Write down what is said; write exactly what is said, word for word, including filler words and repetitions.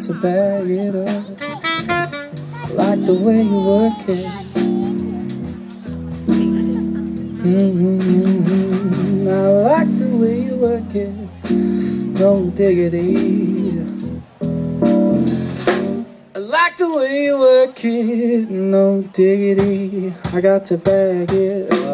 to bag it up. I like the way you work it. Mm-hmm. I like the way you work it. No diggity. I like the way you work it. No diggity. I got to bag it up.